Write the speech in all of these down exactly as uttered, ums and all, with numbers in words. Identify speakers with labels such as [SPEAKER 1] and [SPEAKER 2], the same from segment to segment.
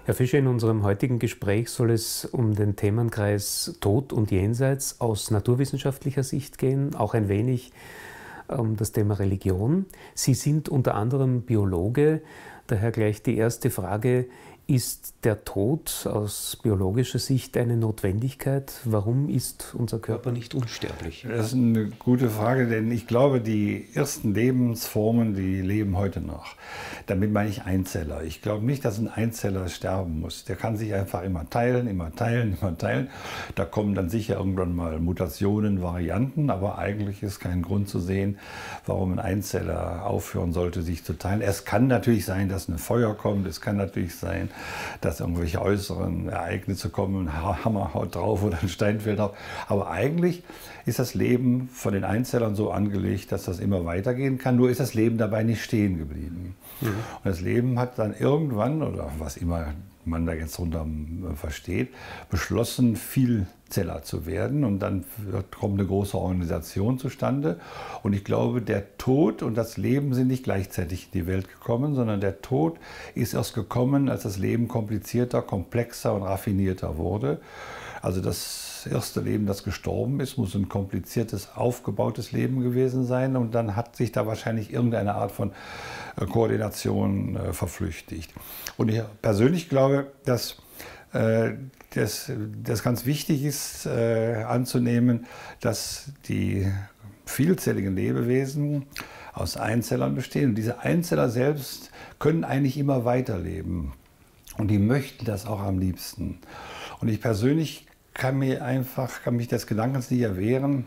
[SPEAKER 1] Herr Fischer, in unserem heutigen Gespräch soll es um den Themenkreis Tod und Jenseits aus naturwissenschaftlicher Sicht gehen, auch ein wenig um das Thema Religion. Sie sind unter anderem Biologe, daher gleich die erste Frage: Ist der Tod aus biologischer Sicht eine Notwendigkeit? Warum ist unser Körper nicht unsterblich?
[SPEAKER 2] Das ist eine gute Frage, denn ich glaube, die ersten Lebensformen, die leben heute noch. Damit meine ich Einzeller. Ich glaube nicht, dass ein Einzeller sterben muss. Der kann sich einfach immer teilen, immer teilen, immer teilen. Da kommen dann sicher irgendwann mal Mutationen, Varianten, aber eigentlich ist kein Grund zu sehen, warum ein Einzeller aufhören sollte, sich zu teilen. Es kann natürlich sein, dass ein Feuer kommt, es kann natürlich sein, dass irgendwelche äußeren Ereignisse kommen, ein Hammer haut drauf oder ein Stein fällt drauf. Aber eigentlich ist das Leben von den Einzellern so angelegt, dass das immer weitergehen kann. Nur ist das Leben dabei nicht stehen geblieben. Mhm. Und das Leben hat dann irgendwann, oder was immer man da jetzt drunter versteht, beschlossen, Vielzeller zu werden. Und dann kommt eine große Organisation zustande. Und ich glaube, der Tod und das Leben sind nicht gleichzeitig in die Welt gekommen, sondern der Tod ist erst gekommen, als das Leben komplizierter, komplexer und raffinierter wurde. Also das erste Leben, das gestorben ist, muss ein kompliziertes, aufgebautes Leben gewesen sein. Und dann hat sich da wahrscheinlich irgendeine Art von Koordination äh, verflüchtigt. Und ich persönlich glaube, dass äh, das, das ganz wichtig ist äh, anzunehmen, dass die vielzelligen Lebewesen aus Einzellern bestehen. Und diese Einzeller selbst können eigentlich immer weiterleben. Und die möchten das auch am liebsten. Und ich persönlich kann mir einfach, kann mich des Gedankens nicht erwehren,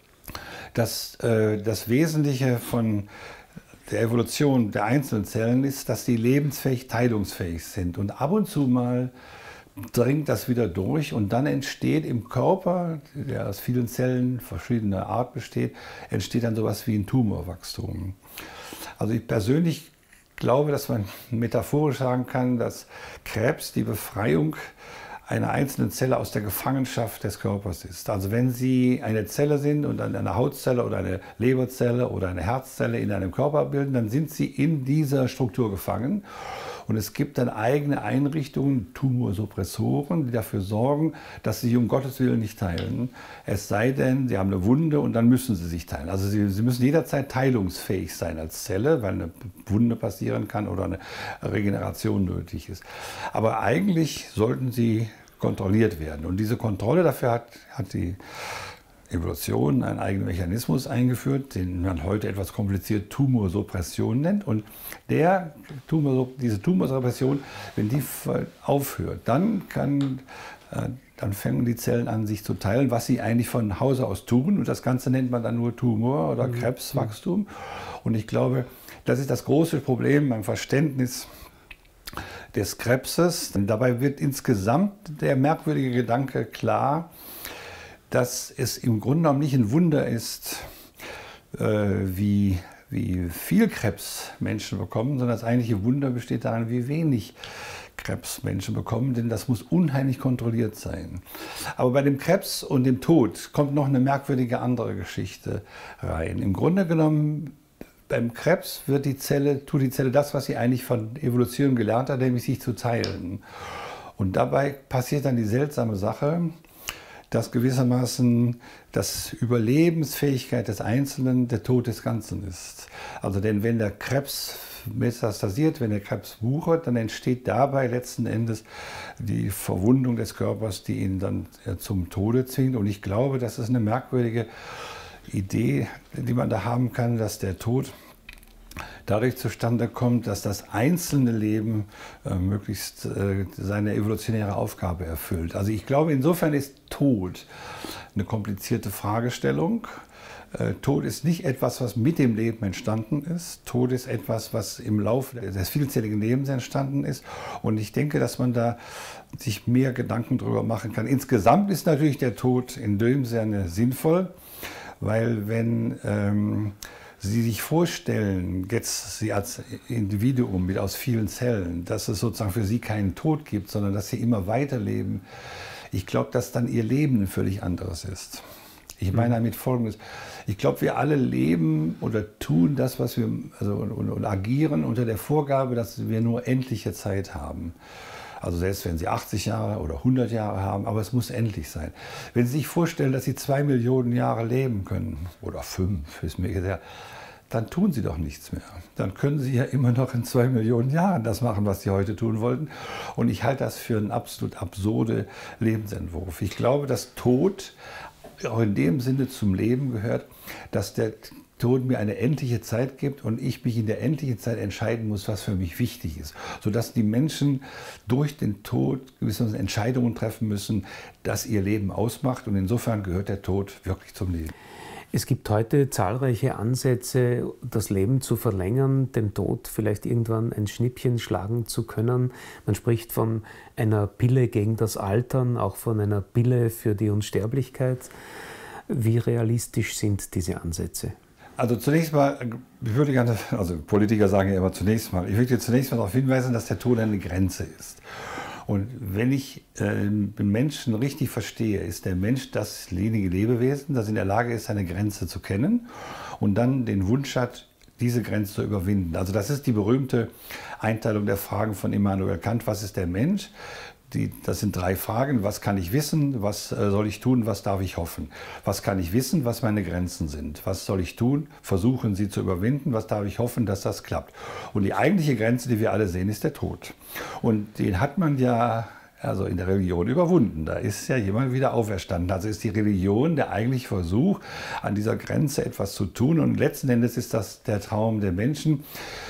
[SPEAKER 2] dass äh, das Wesentliche von der Evolution der einzelnen Zellen ist, dass die lebensfähig, teilungsfähig sind. Und ab und zu mal dringt das wieder durch und dann entsteht im Körper, der aus vielen Zellen verschiedener Art besteht, entsteht dann sowas wie ein Tumorwachstum. Also ich persönlich glaube, dass man metaphorisch sagen kann, dass Krebs die Befreiung einer einzelnen Zelle aus der Gefangenschaft des Körpers ist. Also wenn Sie eine Zelle sind und eine Hautzelle oder eine Leberzelle oder eine Herzzelle in einem Körper bilden, dann sind Sie in dieser Struktur gefangen. Und es gibt dann eigene Einrichtungen, Tumorsuppressoren, die dafür sorgen, dass Sie sich um Gottes Willen nicht teilen. Es sei denn, Sie haben eine Wunde und dann müssen Sie sich teilen. Also Sie, Sie müssen jederzeit teilungsfähig sein als Zelle, weil eine Wunde passieren kann oder eine Regeneration nötig ist. Aber eigentlich sollten Sie kontrolliert werden. Und diese Kontrolle dafür hat, hat die Evolution einen eigenen Mechanismus eingeführt, den man heute etwas kompliziert Tumorsuppression nennt. Und der Tumor, diese Tumorsuppression, wenn die aufhört, dann, kann, äh, dann fangen die Zellen an, sich zu teilen, was sie eigentlich von Hause aus tun. Und das Ganze nennt man dann nur Tumor oder Krebswachstum. Und ich glaube, das ist das große Problem beim Verständnis des Krebses. Denn dabei wird insgesamt der merkwürdige Gedanke klar, dass es im Grunde genommen nicht ein Wunder ist, äh, wie, wie viel Krebs Menschen bekommen, sondern das eigentliche Wunder besteht darin, wie wenig Krebs Menschen bekommen, denn das muss unheimlich kontrolliert sein. Aber bei dem Krebs und dem Tod kommt noch eine merkwürdige andere Geschichte rein. Im Grunde genommen, beim Krebs wird die Zelle, tut die Zelle das, was sie eigentlich von Evolution gelernt hat, nämlich sich zu teilen. Und dabei passiert dann die seltsame Sache, dass gewissermaßen das Überlebensfähigkeit des Einzelnen der Tod des Ganzen ist. Also denn wenn der Krebs metastasiert, wenn der Krebs wuchert, dann entsteht dabei letzten Endes die Verwundung des Körpers, die ihn dann zum Tode zwingt. Und ich glaube, das ist eine merkwürdige Idee, die man da haben kann, dass der Tod dadurch zustande kommt, dass das einzelne Leben äh, möglichst äh, seine evolutionäre Aufgabe erfüllt. Also ich glaube, insofern ist Tod eine komplizierte Fragestellung. Äh, Tod ist nicht etwas, was mit dem Leben entstanden ist. Tod ist etwas, was im Laufe des vielzelligen Lebens entstanden ist. Und ich denke, dass man da sich mehr Gedanken darüber machen kann. Insgesamt ist natürlich der Tod in dem Sinne sinnvoll, weil wenn ähm, Sie sich vorstellen, jetzt Sie als Individuum mit aus vielen Zellen, dass es sozusagen für Sie keinen Tod gibt, sondern dass Sie immer weiterleben. Ich glaube, dass dann Ihr Leben ein völlig anderes ist. Ich meine damit Folgendes. Ich glaube, wir alle leben oder tun das, was wir, also und, und agieren unter der Vorgabe, dass wir nur endliche Zeit haben. Also selbst wenn Sie achtzig Jahre oder hundert Jahre haben, aber es muss endlich sein. Wenn Sie sich vorstellen, dass Sie zwei Millionen Jahre leben können, oder fünf, ist mir egal, dann tun Sie doch nichts mehr. Dann können Sie ja immer noch in zwei Millionen Jahren das machen, was Sie heute tun wollten. Und ich halte das für einen absolut absurden Lebensentwurf. Ich glaube, dass Tod auch in dem Sinne zum Leben gehört, dass der Tod mir eine endliche Zeit gibt und ich mich in der endlichen Zeit entscheiden muss, was für mich wichtig ist. Sodass die Menschen durch den Tod gewisse Entscheidungen treffen müssen, das ihr Leben ausmacht. Und insofern gehört der Tod wirklich zum Leben.
[SPEAKER 1] Es gibt heute zahlreiche Ansätze, das Leben zu verlängern, dem Tod vielleicht irgendwann ein Schnippchen schlagen zu können. Man spricht von einer Pille gegen das Altern, auch von einer Pille für die Unsterblichkeit. Wie realistisch sind diese Ansätze?
[SPEAKER 2] Also zunächst mal, ich würde gerne, also Politiker sagen ja immer zunächst mal, ich würde zunächst mal darauf hinweisen, dass der Tod eine Grenze ist. Und wenn ich äh, den Menschen richtig verstehe, ist der Mensch dasjenige Lebewesen, das in der Lage ist, seine Grenze zu kennen und dann den Wunsch hat, diese Grenze zu überwinden. Also das ist die berühmte Einteilung der Fragen von Immanuel Kant. Was ist der Mensch? Die, das sind drei Fragen. Was kann ich wissen? Was äh, soll ich tun? Was darf ich hoffen? Was kann ich wissen? Was meine Grenzen sind? Was soll ich tun? Versuchen, sie zu überwinden. Was darf ich hoffen, dass das klappt? Und die eigentliche Grenze, die wir alle sehen, ist der Tod. Und den hat man ja also in der Religion überwunden. Da ist ja jemand wieder auferstanden. Also ist die Religion der eigentliche Versuch, an dieser Grenze etwas zu tun. Und letzten Endes ist das der Traum der Menschen,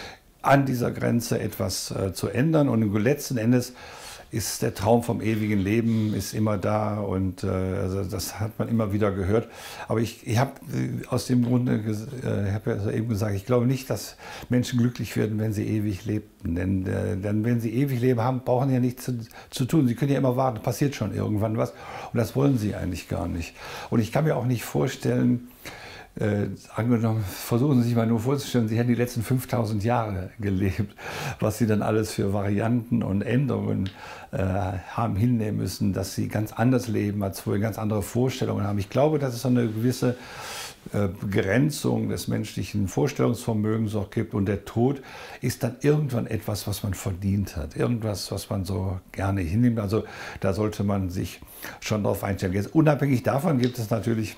[SPEAKER 2] an dieser Grenze etwas äh, zu ändern. Und letzten Endes ist der Traum vom ewigen Leben ist immer da und äh, also das hat man immer wieder gehört. Aber ich, ich habe aus dem Grunde, äh, ich habe ja eben gesagt, ich glaube nicht, dass Menschen glücklich werden, wenn sie ewig lebten. Denn, äh, denn wenn sie ewig leben haben, brauchen sie ja nichts zu, zu tun. Sie können ja immer warten, passiert schon irgendwann was. Und das wollen sie eigentlich gar nicht. Und ich kann mir auch nicht vorstellen, Äh, angenommen, versuchen Sie sich mal nur vorzustellen, Sie hätten die letzten fünftausend Jahre gelebt, was Sie dann alles für Varianten und Änderungen äh, haben hinnehmen müssen, dass Sie ganz anders leben, als vorher ganz andere Vorstellungen haben. Ich glaube, dass es so eine gewisse äh, Begrenzung des menschlichen Vorstellungsvermögens auch gibt und der Tod ist dann irgendwann etwas, was man verdient hat, irgendwas, was man so gerne hinnimmt. Also da sollte man sich schon darauf einstellen. Jetzt, unabhängig davon gibt es natürlich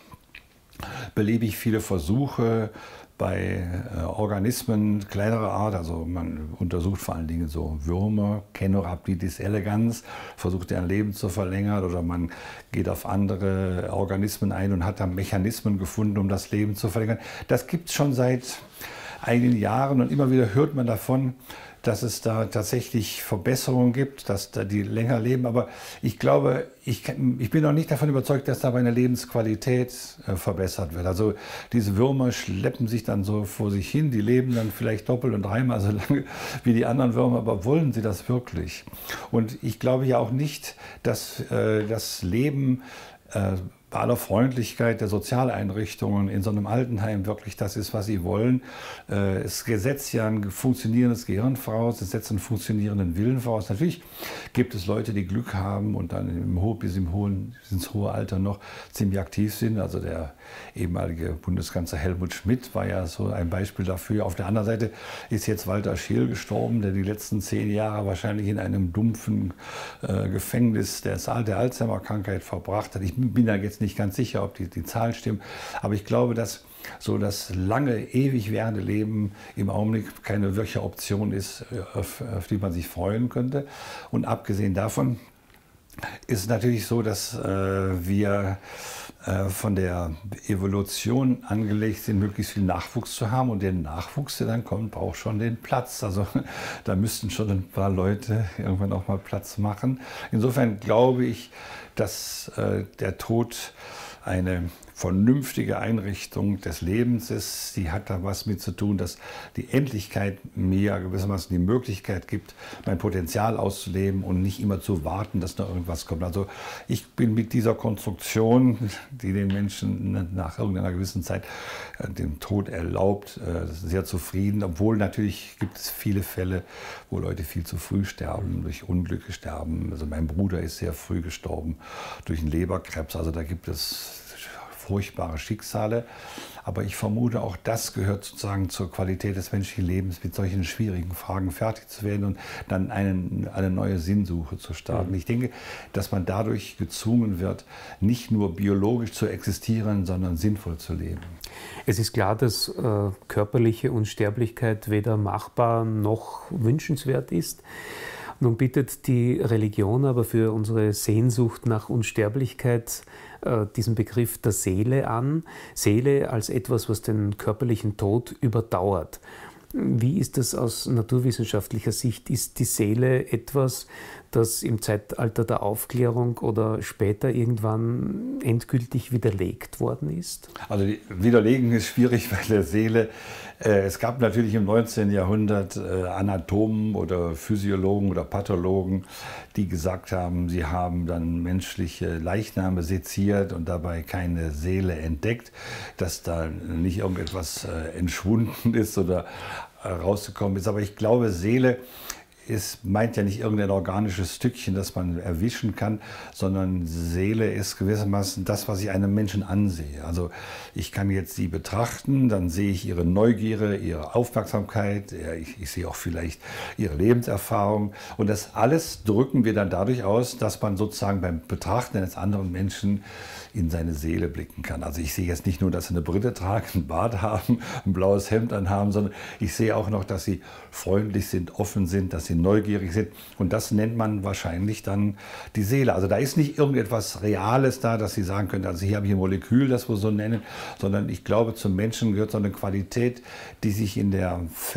[SPEAKER 2] beliebig viele Versuche bei äh, Organismen kleinerer Art, also man untersucht vor allen Dingen so Würmer, Caenorhabditis elegans, versucht deren Leben zu verlängern oder man geht auf andere Organismen ein und hat dann Mechanismen gefunden, um das Leben zu verlängern. Das gibt es schon seit einigen Jahren und immer wieder hört man davon, dass es da tatsächlich Verbesserungen gibt, dass da die länger leben. Aber ich glaube, ich, ich bin noch nicht davon überzeugt, dass dabei eine Lebensqualität äh, verbessert wird. Also diese Würmer schleppen sich dann so vor sich hin, die leben dann vielleicht doppelt und dreimal so lange wie die anderen Würmer, aber wollen sie das wirklich? Und ich glaube ja auch nicht, dass äh, das Leben äh, bei aller Freundlichkeit der Sozialeinrichtungen in so einem Altenheim wirklich das ist, was sie wollen. Es setzt ja ein funktionierendes Gehirn voraus, es setzt einen funktionierenden Willen voraus. Natürlich gibt es Leute, die Glück haben und dann im, bis im hohen, ins hohe Alter noch ziemlich aktiv sind. Also der ehemalige Bundeskanzler Helmut Schmidt war ja so ein Beispiel dafür. Auf der anderen Seite ist jetzt Walter Scheel gestorben, der die letzten zehn Jahre wahrscheinlich in einem dumpfen äh, Gefängnis der, der Alzheimer-Krankheit verbracht hat. Ich bin da jetzt nicht ganz sicher, ob die, die Zahlen stimmen, aber ich glaube, dass so das lange, ewig währende Leben im Augenblick keine wirkliche Option ist, auf, auf die man sich freuen könnte. Und abgesehen davon ist es natürlich so, dass äh, wir äh, von der Evolution angelegt sind, möglichst viel Nachwuchs zu haben. Und der Nachwuchs, der dann kommt, braucht schon den Platz. Also da müssten schon ein paar Leute irgendwann auch mal Platz machen. Insofern glaube ich, dass äh, der Tod eine vernünftige Einrichtung des Lebens ist. Die hat da was mit zu tun, dass die Endlichkeit mir gewissermaßen die Möglichkeit gibt, mein Potenzial auszuleben und nicht immer zu warten, dass noch irgendwas kommt. Also ich bin mit dieser Konstruktion, die den Menschen nach irgendeiner gewissen Zeit den Tod erlaubt, sehr zufrieden. Obwohl natürlich gibt es viele Fälle, wo Leute viel zu früh sterben, durch Unglücke sterben. Also mein Bruder ist sehr früh gestorben durch einen Leberkrebs. Also da gibt es furchtbare Schicksale. Aber ich vermute, auch das gehört sozusagen zur Qualität des menschlichen Lebens, mit solchen schwierigen Fragen fertig zu werden und dann einen, eine neue Sinnsuche zu starten. Mhm. Ich denke, dass man dadurch gezwungen wird, nicht nur biologisch zu existieren, sondern sinnvoll zu leben.
[SPEAKER 1] Es ist klar, dass äh, körperliche Unsterblichkeit weder machbar noch wünschenswert ist. Nun bietet die Religion aber für unsere Sehnsucht nach Unsterblichkeit äh, diesen Begriff der Seele an. Seele als etwas, was den körperlichen Tod überdauert. Wie ist das aus naturwissenschaftlicher Sicht? Ist die Seele etwas, das im Zeitalter der Aufklärung oder später irgendwann endgültig widerlegt worden ist?
[SPEAKER 2] Also widerlegen ist schwierig bei der Seele. Es gab natürlich im neunzehnten Jahrhundert Anatomen oder Physiologen oder Pathologen, die gesagt haben, sie haben dann menschliche Leichname seziert und dabei keine Seele entdeckt, dass da nicht irgendetwas entschwunden ist oder rausgekommen ist. Aber ich glaube, Seele ist, meint ja nicht irgendein organisches Stückchen, das man erwischen kann, sondern Seele ist gewissermaßen das, was ich einem Menschen ansehe. Also ich kann jetzt sie betrachten, dann sehe ich ihre Neugierde, ihre Aufmerksamkeit, ich, ich sehe auch vielleicht ihre Lebenserfahrung. Und das alles drücken wir dann dadurch aus, dass man sozusagen beim Betrachten eines anderen Menschen in seine Seele blicken kann. Also ich sehe jetzt nicht nur, dass sie eine Brille tragen, einen Bart haben, ein blaues Hemd anhaben, sondern ich sehe auch noch, dass sie freundlich sind, offen sind, dass sie neugierig sind. Und das nennt man wahrscheinlich dann die Seele. Also da ist nicht irgendetwas Reales da, dass Sie sagen können, also hier habe ich ein Molekül, das wir so nennen, sondern ich glaube, zum Menschen gehört so eine Qualität, die sich in, der,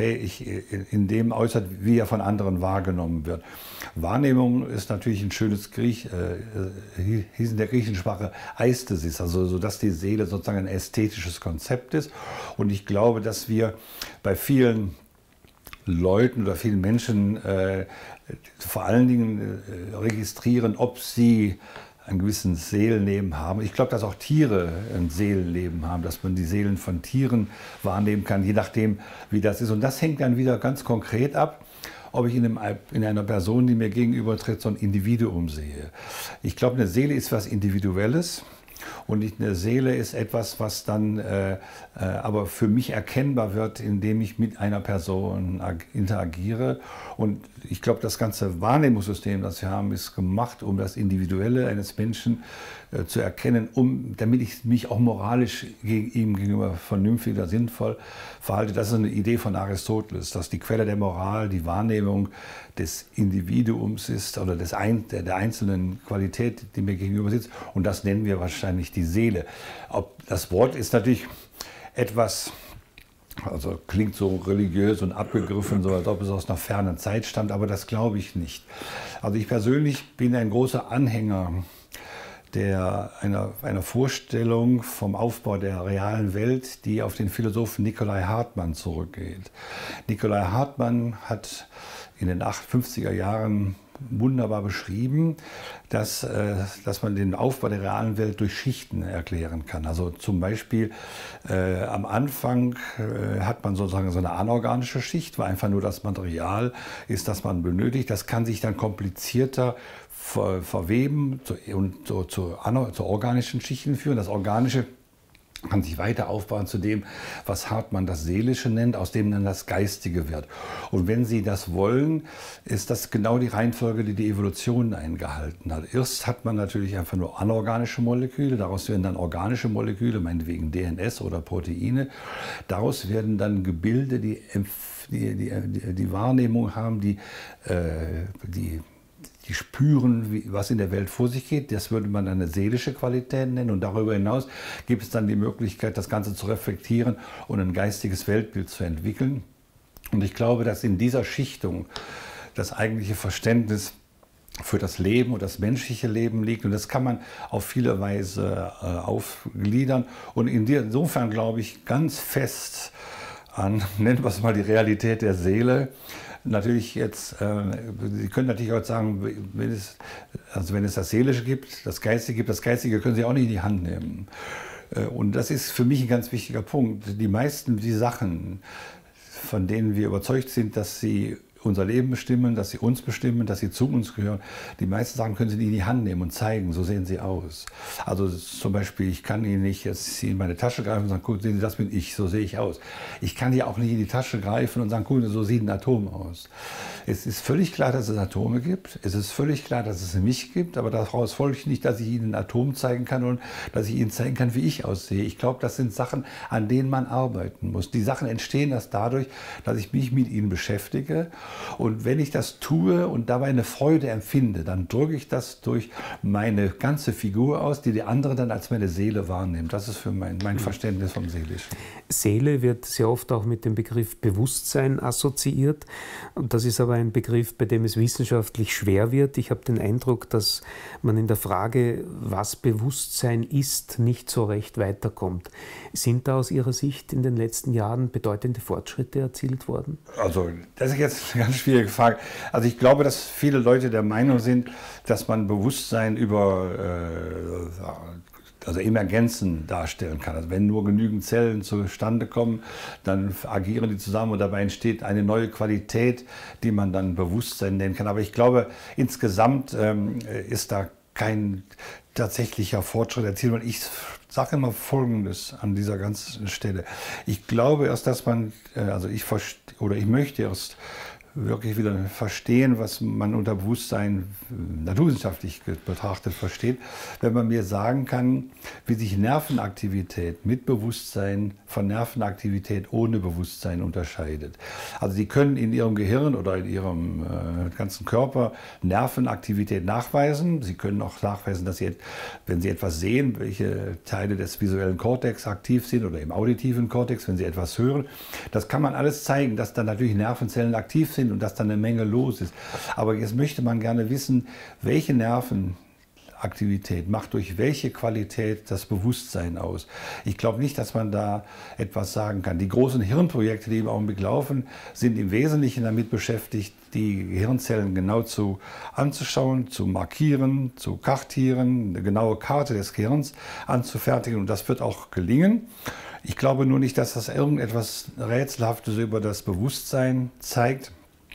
[SPEAKER 2] in dem äußert, wie er von anderen wahrgenommen wird. Wahrnehmung ist natürlich ein schönes Griech, äh, hieß in der griechischen Sprache Aesthesis, also so, dass die Seele sozusagen ein ästhetisches Konzept ist. Und ich glaube, dass wir bei vielen Leuten oder vielen Menschen äh, vor allen Dingen äh, registrieren, ob sie ein gewisses Seelenleben haben. Ich glaube, dass auch Tiere ein Seelenleben haben, dass man die Seelen von Tieren wahrnehmen kann, je nachdem, wie das ist. Und das hängt dann wieder ganz konkret ab, ob ich in, einem, in einer Person, die mir gegenübertritt, so ein Individuum sehe. Ich glaube, eine Seele ist was Individuelles. Und eine Seele ist etwas, was dann äh, äh, aber für mich erkennbar wird, indem ich mit einer Person interagiere. Und ich glaube, das ganze Wahrnehmungssystem, das wir haben, ist gemacht, um das Individuelle eines Menschen äh, zu erkennen, um, damit ich mich auch moralisch gegen, ihm gegenüber vernünftig oder sinnvoll verhalte. Das ist eine Idee von Aristoteles, dass die Quelle der Moral die Wahrnehmung des Individuums ist oder des ein, der, der einzelnen Qualität, die mir gegenüber sitzt. Und das nennen wir wahrscheinlich die Seele. Ob, das Wort ist natürlich etwas, also klingt so religiös und abgegriffen, so als ob es aus einer fernen Zeit stammt, aber das glaube ich nicht. Also ich persönlich bin ein großer Anhänger der, einer, einer Vorstellung vom Aufbau der realen Welt, die auf den Philosophen Nikolai Hartmann zurückgeht. Nikolai Hartmann hat in den fünfziger Jahren wunderbar beschrieben, dass, äh, dass man den Aufbau der realen Welt durch Schichten erklären kann. Also zum Beispiel äh, am Anfang äh, hat man sozusagen so eine anorganische Schicht, wo einfach nur das Material ist, das man benötigt. Das kann sich dann komplizierter ver verweben und zu, zu, zu organischen Schichten führen. Das Organische kann sich weiter aufbauen zu dem, was Hartmann das Seelische nennt, aus dem dann das Geistige wird. Und wenn Sie das wollen, ist das genau die Reihenfolge, die die Evolution eingehalten hat. Erst hat man natürlich einfach nur anorganische Moleküle, daraus werden dann organische Moleküle, meinetwegen D N S oder Proteine. Daraus werden dann Gebilde, die die, die, die Wahrnehmung haben, die, äh, die Die spüren, wie, was in der Welt vor sich geht. Das würde man eine seelische Qualität nennen. Und darüber hinaus gibt es dann die Möglichkeit, das Ganze zu reflektieren und ein geistiges Weltbild zu entwickeln. Und ich glaube, dass in dieser Schichtung das eigentliche Verständnis für das Leben und das menschliche Leben liegt. Und das kann man auf viele Weise äh, aufgliedern. Und insofern glaube ich ganz fest an, nennen wir es mal die Realität der Seele. Natürlich jetzt, äh, Sie können natürlich auch sagen, wenn es, also wenn es das Seelische gibt, das Geistige gibt, das Geistige können Sie auch nicht in die Hand nehmen. Äh, und das ist für mich ein ganz wichtiger Punkt. Die meisten die Sachen, von denen wir überzeugt sind, dass sie unser Leben bestimmen, dass sie uns bestimmen, dass sie zu uns gehören. Die meisten Sachen können Sie in die Hand nehmen und zeigen, so sehen sie aus. Also zum Beispiel, ich kann Ihnen nicht jetzt in meine Tasche greifen und sagen, guck, sehen Sie, das bin ich, so sehe ich aus. Ich kann hier auch nicht in die Tasche greifen und sagen, guck, so sieht ein Atom aus. Es ist völlig klar, dass es Atome gibt. Es ist völlig klar, dass es mich gibt, aber daraus folgt nicht, dass ich Ihnen ein Atom zeigen kann und dass ich Ihnen zeigen kann, wie ich aussehe. Ich glaube, das sind Sachen, an denen man arbeiten muss. Die Sachen entstehen erst dadurch, dass ich mich mit ihnen beschäftige. Und wenn ich das tue und dabei eine Freude empfinde, dann drücke ich das durch meine ganze Figur aus, die der andere dann als meine Seele wahrnimmt. Das ist für mein, mein Verständnis vom Seelischen.
[SPEAKER 1] Seele wird sehr oft auch mit dem Begriff Bewusstsein assoziiert. Und das ist aber ein Begriff, bei dem es wissenschaftlich schwer wird. Ich habe den Eindruck, dass man in der Frage, was Bewusstsein ist, nicht so recht weiterkommt. Sind da aus Ihrer Sicht in den letzten Jahren bedeutende Fortschritte erzielt worden?
[SPEAKER 2] Also das ist jetzt eine ganz schwierige Frage. Also ich glaube, dass viele Leute der Meinung sind, dass man Bewusstsein über äh, also Emergenzen darstellen kann. Also wenn nur genügend Zellen zustande kommen, dann agieren die zusammen und dabei entsteht eine neue Qualität, die man dann Bewusstsein nennen kann. Aber ich glaube, insgesamt ähm, ist da kein tatsächlicher Fortschritt erzielt. Und ich sage immer Folgendes an dieser ganzen Stelle. Ich glaube erst, dass man, also ich oder ich möchte erst wirklich wieder verstehen, was man unter Bewusstsein naturwissenschaftlich betrachtet versteht, wenn man mir sagen kann, wie sich Nervenaktivität mit Bewusstsein von Nervenaktivität ohne Bewusstsein unterscheidet. Also Sie können in Ihrem Gehirn oder in Ihrem äh, ganzen Körper Nervenaktivität nachweisen. Sie können auch nachweisen, dass Sie, wenn Sie etwas sehen, welche Teile des visuellen Kortex aktiv sind oder im auditiven Kortex, wenn Sie etwas hören. Das kann man alles zeigen, dass dann natürlich Nervenzellen aktiv sind und dass dann eine Menge los ist. Aber jetzt möchte man gerne wissen, welche Nervenaktivität macht durch welche Qualität das Bewusstsein aus. Ich glaube nicht, dass man da etwas sagen kann. Die großen Hirnprojekte, die im Augenblick laufen, sind im Wesentlichen damit beschäftigt, die Gehirnzellen genau zu, anzuschauen, zu markieren, zu kartieren, eine genaue Karte des Gehirns anzufertigen. Und das wird auch gelingen. Ich glaube nur nicht, dass das irgendetwas Rätselhaftes über das Bewusstsein zeigt.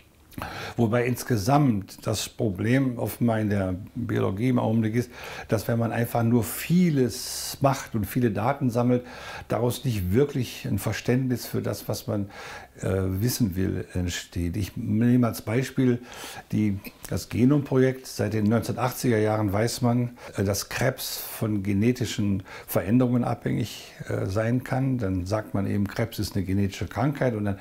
[SPEAKER 2] Wobei insgesamt das Problem offenbar in der Biologie im Augenblick ist, dass wenn man einfach nur vieles macht und viele Daten sammelt, daraus nicht wirklich ein Verständnis für das, was man äh, wissen will, entsteht. Ich nehme als Beispiel die, das Genomprojekt. Seit den neunzehnhundertachtziger Jahren weiß man, äh, dass Krebs von genetischen Veränderungen abhängig äh, sein kann. Dann sagt man eben, Krebs ist eine genetische Krankheit und dann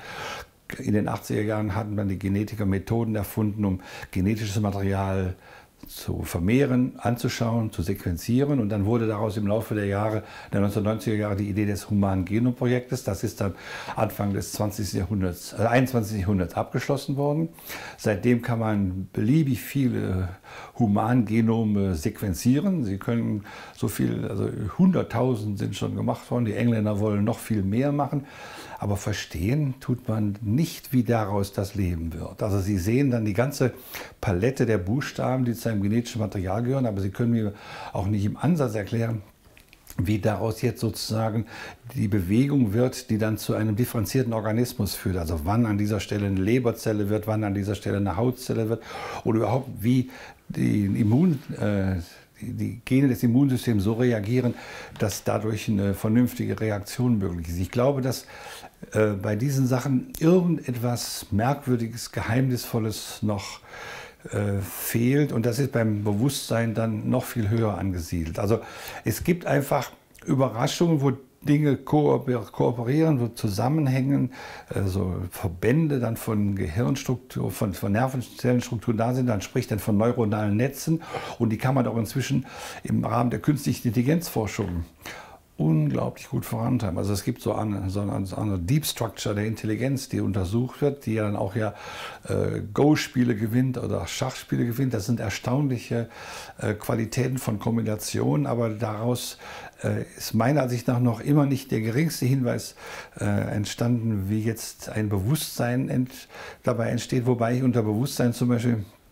[SPEAKER 2] in den achtziger Jahren hatten dann die Genetiker Methoden erfunden, um genetisches Material zu vermehren, anzuschauen, zu sequenzieren. Und dann wurde daraus im Laufe der Jahre, der neunzehnhundertneunziger Jahre, die Idee des Humanen Genomprojektes. Das ist dann Anfang des zwanzigsten Jahrhunderts, äh, einundzwanzigsten Jahrhunderts abgeschlossen worden. Seitdem kann man beliebig viele Humangenome sequenzieren. Sie können so viel, also hunderttausend sind schon gemacht worden. Die Engländer wollen noch viel mehr machen. Aber verstehen tut man nicht, wie daraus das Leben wird. Also Sie sehen dann die ganze Palette der Buchstaben, die zu einem genetischen Material gehören, aber Sie können mir auch nicht im Ansatz erklären, wie daraus jetzt sozusagen die Bewegung wird, die dann zu einem differenzierten Organismus führt. Also wann an dieser Stelle eine Leberzelle wird, wann an dieser Stelle eine Hautzelle wird oder überhaupt wie die Immun... Äh, die Gene des Immunsystems so reagieren, dass dadurch eine vernünftige Reaktion möglich ist. Ich glaube, dass äh, bei diesen Sachen irgendetwas Merkwürdiges, Geheimnisvolles noch äh, fehlt und das ist beim Bewusstsein dann noch viel höher angesiedelt. Also es gibt einfach Überraschungen, wo Dinge kooperieren, wo zusammenhängen, also Verbände dann von Gehirnstruktur, von, von Nervenzellenstruktur da sind, dann spricht dann von neuronalen Netzen und die kann man auch inzwischen im Rahmen der künstlichen Intelligenzforschung unglaublich gut vorantreiben. Also es gibt so eine, so eine, so eine Deep Structure der Intelligenz, die untersucht wird, die ja dann auch ja äh, Go-Spiele gewinnt oder Schachspiele gewinnt. Das sind erstaunliche äh, Qualitäten von Kombinationen, aber daraus äh, ist meiner Ansicht nach noch immer nicht der geringste Hinweis äh, entstanden, wie jetzt ein Bewusstsein ent dabei entsteht, wobei ich unter Bewusstsein zum Beispiel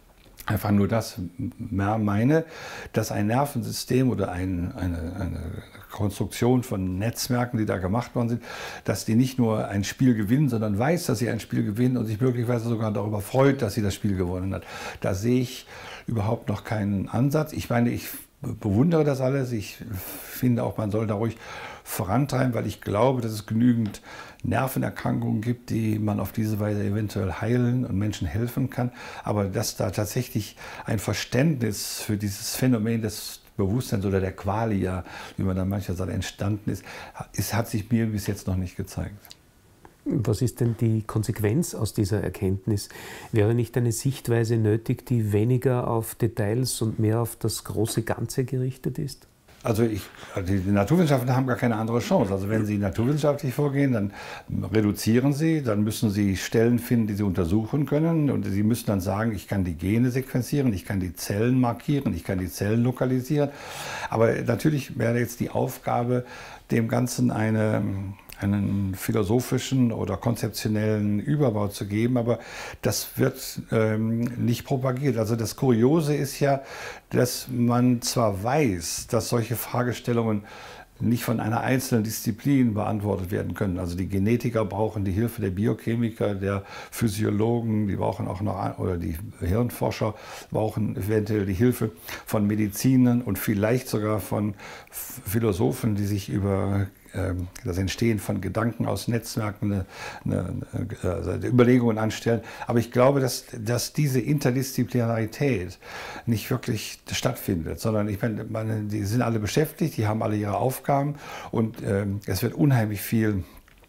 [SPEAKER 2] einfach nur das meine, dass ein Nervensystem oder ein, eine, eine Konstruktion von Netzwerken, die da gemacht worden sind, dass die nicht nur ein Spiel gewinnen, sondern weiß, dass sie ein Spiel gewinnen und sich möglicherweise sogar darüber freut, dass sie das Spiel gewonnen hat. Da sehe ich überhaupt noch keinen Ansatz. Ich meine, ich bewundere das alles. Ich finde auch, man soll da ruhig vorantreiben, weil ich glaube, dass es genügend Nervenerkrankungen gibt, die man auf diese Weise eventuell heilen und Menschen helfen kann. Aber dass da tatsächlich ein Verständnis für dieses Phänomen des Bewusstseins oder der Qualia, wie man da manchmal sagt, entstanden ist, ist, hat sich mir bis jetzt noch nicht gezeigt.
[SPEAKER 1] Was ist denn die Konsequenz aus dieser Erkenntnis? Wäre nicht eine Sichtweise nötig, die weniger auf Details und mehr auf das große Ganze gerichtet ist?
[SPEAKER 2] Also ich, die Naturwissenschaften haben gar keine andere Chance. Also wenn Sie naturwissenschaftlich vorgehen, dann reduzieren Sie, dann müssen Sie Stellen finden, die Sie untersuchen können. Und Sie müssen dann sagen, ich kann die Gene sequenzieren, ich kann die Zellen markieren, ich kann die Zellen lokalisieren. Aber natürlich wäre jetzt die Aufgabe, dem Ganzen eine... einen philosophischen oder konzeptionellen Überbau zu geben, aber das wird ähm, nicht propagiert. Also das Kuriose ist ja, dass man zwar weiß, dass solche Fragestellungen nicht von einer einzelnen Disziplin beantwortet werden können. Also die Genetiker brauchen die Hilfe der Biochemiker, der Physiologen, die brauchen auch noch, oder die Hirnforscher brauchen eventuell die Hilfe von Medizinern und vielleicht sogar von Philosophen, die sich über das Entstehen von Gedanken aus Netzwerken, eine, eine, also Überlegungen anstellen. Aber ich glaube, dass, dass diese Interdisziplinarität nicht wirklich stattfindet, sondern ich meine, meine, die sind alle beschäftigt, die haben alle ihre Aufgaben und äh, es wird unheimlich viel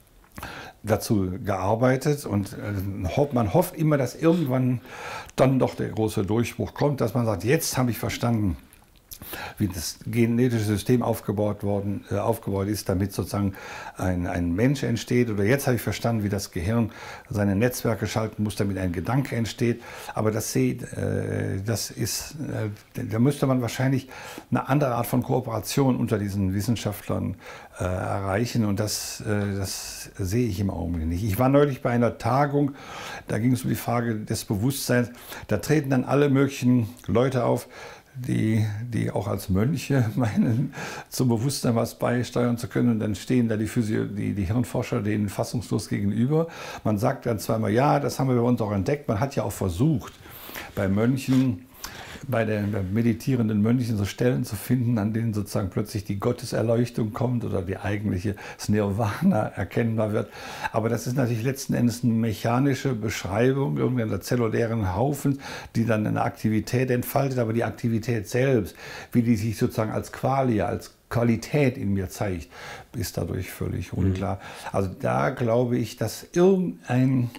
[SPEAKER 2] dazu gearbeitet und äh, man hofft immer, dass irgendwann dann doch der große Durchbruch kommt, dass man sagt, jetzt habe ich verstanden, wie das genetische System aufgebaut, worden, äh, aufgebaut ist, damit sozusagen ein, ein Mensch entsteht. Oder jetzt habe ich verstanden, wie das Gehirn seine Netzwerke schalten muss, damit ein Gedanke entsteht. Aber das, äh, das ist, äh, da müsste man wahrscheinlich eine andere Art von Kooperation unter diesen Wissenschaftlern äh, erreichen. Und das, äh, das sehe ich im Augenblick nicht. Ich war neulich bei einer Tagung, da ging es um die Frage des Bewusstseins. Da treten dann alle möglichen Leute auf, Die, die auch als Mönche meinen, zum Bewusstsein was beisteuern zu können. Und dann stehen da die, Physio, die, die Hirnforscher denen fassungslos gegenüber. Man sagt dann zweimal, ja, das haben wir bei uns auch entdeckt. Man hat ja auch versucht, bei Mönchen, bei den bei meditierenden Mönchen so Stellen zu finden, an denen sozusagen plötzlich die Gotteserleuchtung kommt oder die eigentliche das Nirvana erkennbar wird. Aber das ist natürlich letzten Endes eine mechanische Beschreibung irgendeiner zellulären Haufen, die dann eine Aktivität entfaltet, aber die Aktivität selbst, wie die sich sozusagen als Qualia, als Qualität in mir zeigt, ist dadurch völlig unklar. Mhm. Also da glaube ich, dass irgendein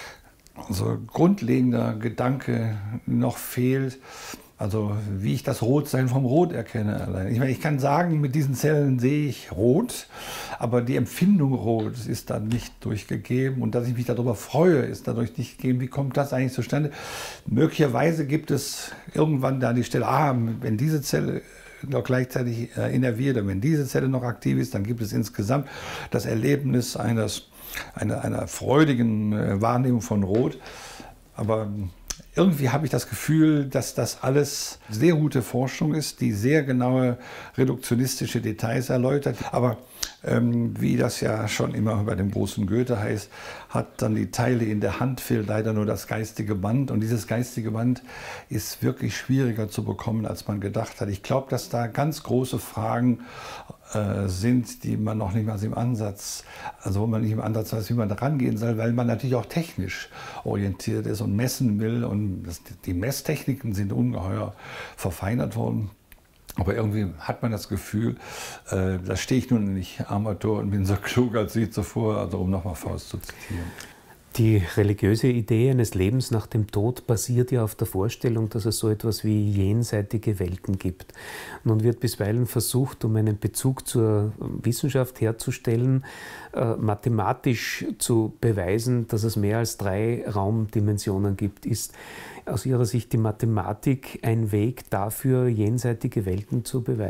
[SPEAKER 2] also grundlegender Gedanke noch fehlt, also wie ich das Rotsein vom Rot erkenne allein. Ich meine, ich kann sagen, mit diesen Zellen sehe ich rot, aber die Empfindung rot ist dann nicht durchgegeben und dass ich mich darüber freue, ist dadurch nicht gegeben. Wie kommt das eigentlich zustande? Möglicherweise gibt es irgendwann da die Stelle, ah, wenn diese Zelle noch gleichzeitig innerviert und wenn diese Zelle noch aktiv ist, dann gibt es insgesamt das Erlebnis eines Einer, einer freudigen Wahrnehmung von Rot. Aber irgendwie habe ich das Gefühl, dass das alles sehr gute Forschung ist, die sehr genaue reduktionistische Details erläutert. Aber ähm, wie das ja schon immer bei dem großen Goethe heißt, hat dann die Teile in der Hand, fehlt leider nur das geistige Band. Und dieses geistige Band ist wirklich schwieriger zu bekommen, als man gedacht hat. Ich glaube, dass da ganz große Fragen äh, sind, die man noch nicht mal im Ansatz, also wo man nicht im Ansatz weiß, wie man da rangehen soll, weil man natürlich auch technisch orientiert ist und messen will. Und das, die Messtechniken sind ungeheuer verfeinert worden. Aber irgendwie hat man das Gefühl, äh, da stehe ich nun nicht Amateur und bin so klug als je zuvor, also um nochmal Faust zu zitieren.
[SPEAKER 1] Die religiöse Idee eines Lebens nach dem Tod basiert ja auf der Vorstellung, dass es so etwas wie jenseitige Welten gibt. Nun wird bisweilen versucht, um einen Bezug zur Wissenschaft herzustellen, äh, mathematisch zu beweisen, dass es mehr als drei Raumdimensionen gibt. Ist aus Ihrer Sicht die Mathematik ein Weg dafür, jenseitige Welten zu beweisen?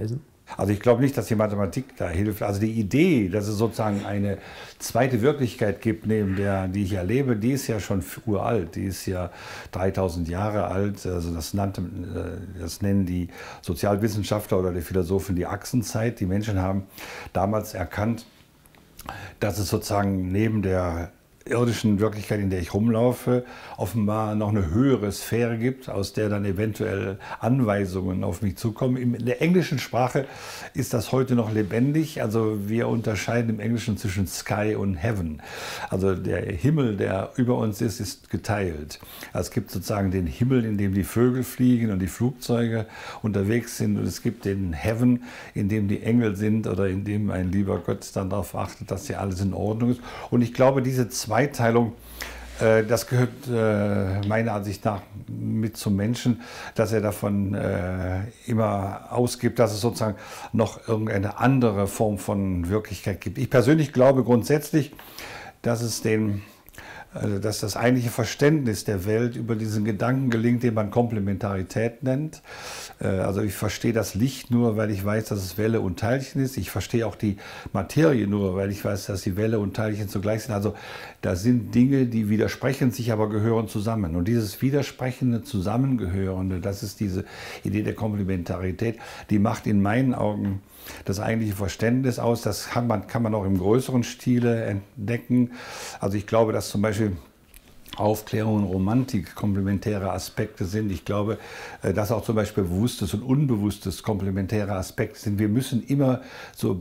[SPEAKER 2] Also ich glaube nicht, dass die Mathematik da hilft. Also die Idee, dass es sozusagen eine zweite Wirklichkeit gibt, neben der, die ich erlebe, die ist ja schon uralt. Die ist ja dreitausend Jahre alt. Also das, nannte, das nennen die Sozialwissenschaftler oder die Philosophen die Achsenzeit. Die Menschen haben damals erkannt, dass es sozusagen neben der irdischen Wirklichkeit, in der ich rumlaufe, offenbar noch eine höhere Sphäre gibt, aus der dann eventuell Anweisungen auf mich zukommen. In der englischen Sprache ist das heute noch lebendig. Also wir unterscheiden im Englischen zwischen Sky und Heaven. Also der Himmel, der über uns ist, ist geteilt. Also es gibt sozusagen den Himmel, in dem die Vögel fliegen und die Flugzeuge unterwegs sind. Und es gibt den Heaven, in dem die Engel sind oder in dem ein lieber Gott dann darauf achtet, dass hier alles in Ordnung ist. Und ich glaube, diese zwei Zweiteilung, äh, das gehört äh, meiner Ansicht nach mit zum Menschen, dass er davon äh, immer ausgibt, dass es sozusagen noch irgendeine andere Form von Wirklichkeit gibt. Ich persönlich glaube grundsätzlich, dass es den Also, dass das eigentliche Verständnis der Welt über diesen Gedanken gelingt, den man Komplementarität nennt. Also ich verstehe das Licht nur, weil ich weiß, dass es Welle und Teilchen ist. Ich verstehe auch die Materie nur, weil ich weiß, dass die Welle und Teilchen zugleich sind. Also da sind Dinge, die widersprechen sich, aber gehören zusammen. Und dieses widersprechende, zusammengehörende, das ist diese Idee der Komplementarität, die macht in meinen Augen das eigentliche Verständnis aus. Das kann man, kann man auch im größeren Stile entdecken. Also ich glaube, dass zum Beispiel Aufklärung und Romantik komplementäre Aspekte sind. Ich glaube, dass auch zum Beispiel bewusstes und unbewusstes komplementäre Aspekte sind. Wir müssen immer so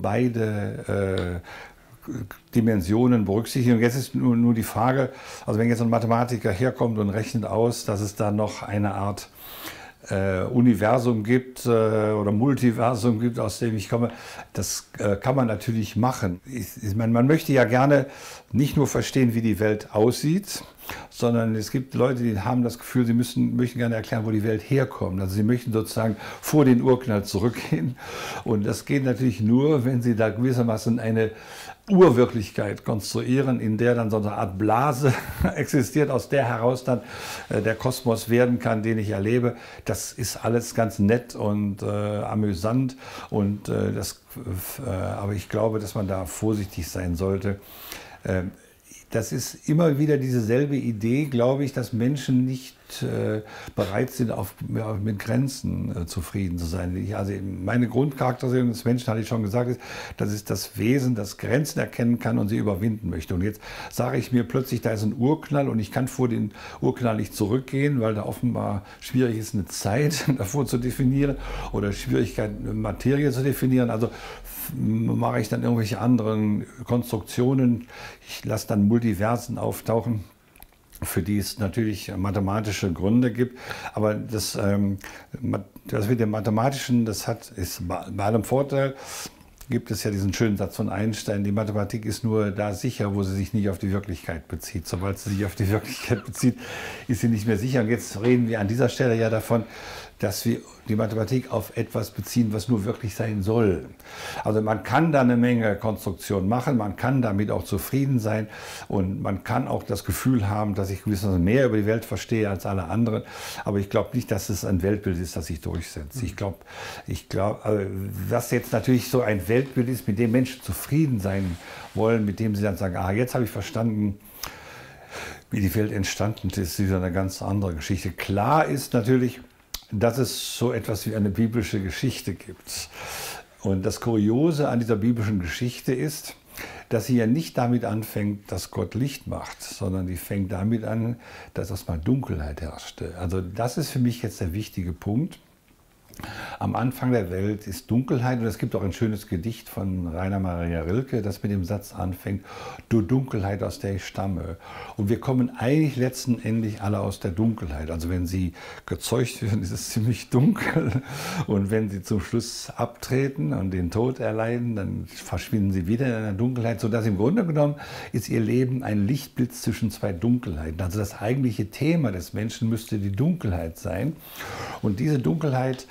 [SPEAKER 2] beide äh, Dimensionen berücksichtigen. Und jetzt ist nur, nur die Frage, also wenn jetzt ein Mathematiker herkommt und rechnet aus, dass es da noch eine Art Äh, Universum gibt äh, oder Multiversum gibt, aus dem ich komme, das äh, kann man natürlich machen. Ich, ich meine, man möchte ja gerne nicht nur verstehen, wie die Welt aussieht, sondern es gibt Leute, die haben das Gefühl, sie müssen, möchten gerne erklären, wo die Welt herkommt. Also sie möchten sozusagen vor den Urknall zurückgehen. Und das geht natürlich nur, wenn sie da gewissermaßen eine Urwirklichkeit konstruieren, in der dann so eine Art Blase existiert, aus der heraus dann äh, der Kosmos werden kann, den ich erlebe. Das ist alles ganz nett und äh, amüsant. Und, äh, das, äh, aber ich glaube, dass man da vorsichtig sein sollte. Äh, Das ist immer wieder dieselbe Idee, glaube ich, dass Menschen nicht äh, bereit sind, auf, ja, mit Grenzen äh, zufrieden zu sein. Ich, also meine Grundcharakterisierung des Menschen, hatte ich schon gesagt, ist, das ist das Wesen, das Grenzen erkennen kann und sie überwinden möchte. Und jetzt sage ich mir plötzlich, da ist ein Urknall und ich kann vor den Urknall nicht zurückgehen, weil da offenbar schwierig ist, eine Zeit davor zu definieren oder Schwierigkeit, Materie zu definieren. Also mache ich dann irgendwelche anderen Konstruktionen. Ich lasse dann Multiversen auftauchen, für die es natürlich mathematische Gründe gibt. Aber das, ähm, das mit dem Mathematischen, das hat, ist bei allem Vorteil. Gibt es ja diesen schönen Satz von Einstein, die Mathematik ist nur da sicher, wo sie sich nicht auf die Wirklichkeit bezieht. Sobald sie sich auf die Wirklichkeit bezieht, ist sie nicht mehr sicher. Und jetzt reden wir an dieser Stelle ja davon, dass wir die Mathematik auf etwas beziehen, was nur wirklich sein soll. Also man kann da eine Menge Konstruktion machen, man kann damit auch zufrieden sein und man kann auch das Gefühl haben, dass ich gewissermaßen mehr über die Welt verstehe als alle anderen. Aber ich glaube nicht, dass es ein Weltbild ist, das sich durchsetzt. Ich glaube, ich glaube, dass jetzt natürlich so ein Weltbild ist, mit dem Menschen zufrieden sein wollen, mit dem sie dann sagen, ah, jetzt habe ich verstanden, wie die Welt entstanden ist, ist wieder eine ganz andere Geschichte. Klar ist natürlich, dass es so etwas wie eine biblische Geschichte gibt. Und das Kuriose an dieser biblischen Geschichte ist, dass sie ja nicht damit anfängt, dass Gott Licht macht, sondern die fängt damit an, dass erstmal Dunkelheit herrschte. Also das ist für mich jetzt der wichtige Punkt. Am Anfang der Welt ist Dunkelheit und es gibt auch ein schönes Gedicht von Rainer Maria Rilke, das mit dem Satz anfängt, du Dunkelheit, aus der ich stamme. Und wir kommen eigentlich letzten Endes alle aus der Dunkelheit. Also wenn sie gezeugt werden, ist es ziemlich dunkel und wenn sie zum Schluss abtreten und den Tod erleiden, dann verschwinden sie wieder in einer Dunkelheit, sodass im Grunde genommen ist ihr Leben ein Lichtblitz zwischen zwei Dunkelheiten. Also das eigentliche Thema des Menschen müsste die Dunkelheit sein und diese Dunkelheit,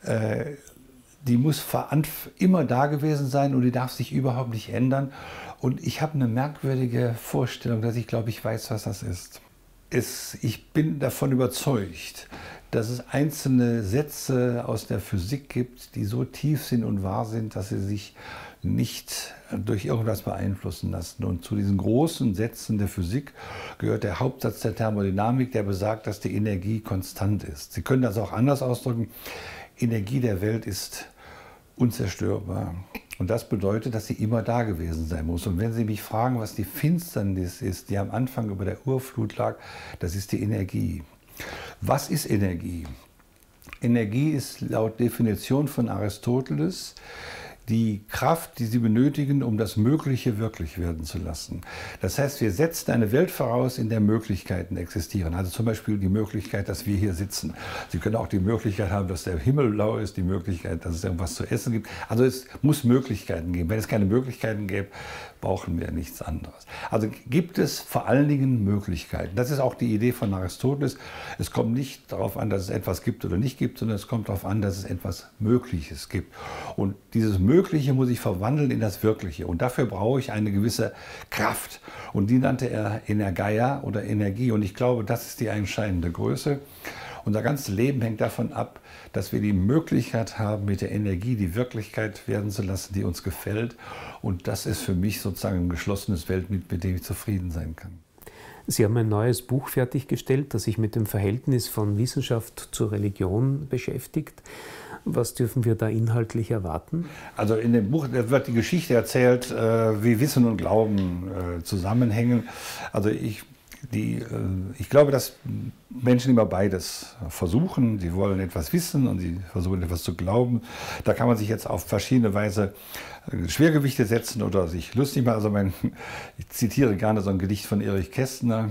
[SPEAKER 2] die muss immer da gewesen sein und die darf sich überhaupt nicht ändern. Und ich habe eine merkwürdige Vorstellung, dass ich glaube, ich weiß, was das ist. Es, ich bin davon überzeugt, dass es einzelne Sätze aus der Physik gibt, die so tief sind und wahr sind, dass sie sich nicht durch irgendwas beeinflussen lassen. Und zu diesen großen Sätzen der Physik gehört der Hauptsatz der Thermodynamik, der besagt, dass die Energie konstant ist. Sie können das auch anders ausdrücken. Energie der Welt ist unzerstörbar. Und das bedeutet, dass sie immer da gewesen sein muss. Und wenn Sie mich fragen, was die Finsternis ist, die am Anfang über der Urflut lag, das ist die Energie. Was ist Energie? Energie ist laut Definition von Aristoteles die Kraft, die Sie benötigen, um das Mögliche wirklich werden zu lassen. Das heißt, wir setzen eine Welt voraus, in der Möglichkeiten existieren. Also zum Beispiel die Möglichkeit, dass wir hier sitzen. Sie können auch die Möglichkeit haben, dass der Himmel blau ist, die Möglichkeit, dass es irgendwas zu essen gibt. Also es muss Möglichkeiten geben. Wenn es keine Möglichkeiten gäbe, brauchen wir nichts anderes. Also gibt es vor allen Dingen Möglichkeiten. Das ist auch die Idee von Aristoteles. Es kommt nicht darauf an, dass es etwas gibt oder nicht gibt, sondern es kommt darauf an, dass es etwas Mögliches gibt. Und dieses Mögliche muss ich verwandeln in das Wirkliche. Und dafür brauche ich eine gewisse Kraft. Und die nannte er Energeia oder Energie. Und ich glaube, das ist die entscheidende Größe. Unser ganzes Leben hängt davon ab, dass wir die Möglichkeit haben, mit der Energie die Wirklichkeit werden zu lassen, die uns gefällt. Und das ist für mich sozusagen ein geschlossenes Weltbild, mit dem ich zufrieden sein kann.
[SPEAKER 1] Sie haben ein neues Buch fertiggestellt, das sich mit dem Verhältnis von Wissenschaft zur Religion beschäftigt. Was dürfen wir da inhaltlich erwarten?
[SPEAKER 2] Also in dem Buch wird die Geschichte erzählt, wie Wissen und Glauben zusammenhängen. Also ich Die, ich glaube, dass Menschen immer beides versuchen. Sie wollen etwas wissen und sie versuchen etwas zu glauben. Da kann man sich jetzt auf verschiedene Weise Schwergewichte setzen oder sich lustig machen. Also mein, ich zitiere gerne so ein Gedicht von Erich Kästner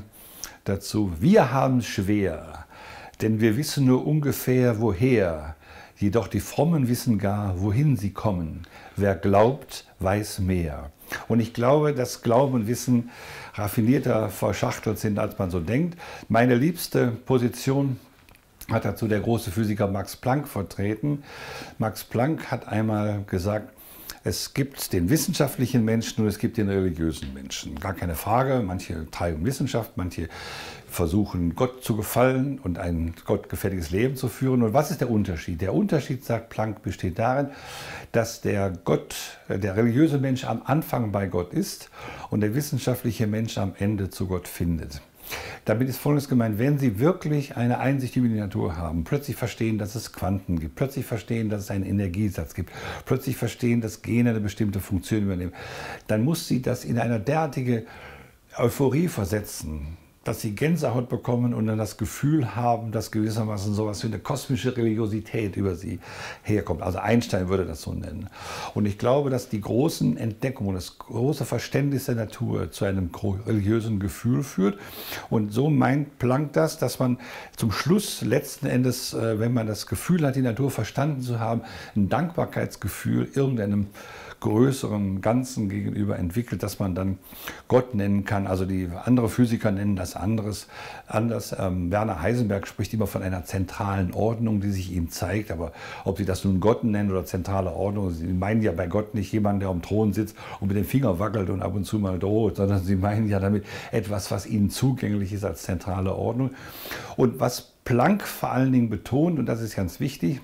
[SPEAKER 2] dazu. Wir haben es schwer, denn wir wissen nur ungefähr woher. Jedoch die Frommen wissen gar, wohin sie kommen. Wer glaubt, weiß mehr. Und ich glaube, dass Glauben und Wissen raffinierter verschachtelt sind, als man so denkt. Meine liebste Position hat dazu der große Physiker Max Planck vertreten. Max Planck hat einmal gesagt, es gibt den wissenschaftlichen Menschen und es gibt den religiösen Menschen. Gar keine Frage, manche treiben Wissenschaft, manche versuchen Gott zu gefallen und ein gottgefälliges Leben zu führen. Und was ist der Unterschied? Der Unterschied, sagt Planck, besteht darin, dass der Gott, der religiöse Mensch am Anfang bei Gott ist und der wissenschaftliche Mensch am Ende zu Gott findet. Damit ist Folgendes gemeint: Wenn Sie wirklich eine Einsicht über die Natur haben, plötzlich verstehen, dass es Quanten gibt, plötzlich verstehen, dass es einen Energiesatz gibt, plötzlich verstehen, dass Gene eine bestimmte Funktion übernehmen, dann muss Sie das in eine derartige Euphorie versetzen, dass sie Gänsehaut bekommen und dann das Gefühl haben, dass gewissermaßen sowas wie eine kosmische Religiosität über sie herkommt. Also Einstein würde das so nennen. Und ich glaube, dass die großen Entdeckungen, das große Verständnis der Natur zu einem religiösen Gefühl führt. Und so meint Planck das, dass man zum Schluss letzten Endes, wenn man das Gefühl hat, die Natur verstanden zu haben, ein Dankbarkeitsgefühl irgendeinem größeren Ganzen gegenüber entwickelt, dass man dann Gott nennen kann. Also die andere Physiker nennen das anderes, anders. Ähm, Werner Heisenberg spricht immer von einer zentralen Ordnung, die sich ihm zeigt. Aber ob sie das nun Gott nennen oder zentrale Ordnung, sie meinen ja bei Gott nicht jemanden, der am Thron sitzt und mit dem Finger wackelt und ab und zu mal droht, sondern sie meinen ja damit etwas, was ihnen zugänglich ist als zentrale Ordnung. Und was Planck vor allen Dingen betont, und das ist ganz wichtig,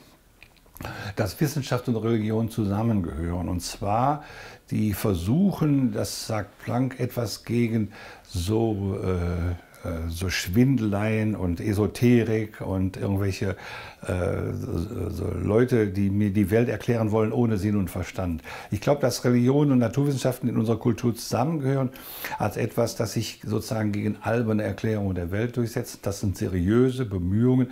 [SPEAKER 2] dass Wissenschaft und Religion zusammengehören. Und zwar die versuchen, das sagt Planck, etwas gegen so, äh, so Schwindeleien und Esoterik und irgendwelche äh, so, so Leute, die mir die Welt erklären wollen ohne Sinn und Verstand. Ich glaube, dass Religion und Naturwissenschaften in unserer Kultur zusammengehören als etwas, das sich sozusagen gegen alberne Erklärungen der Welt durchsetzt. Das sind seriöse Bemühungen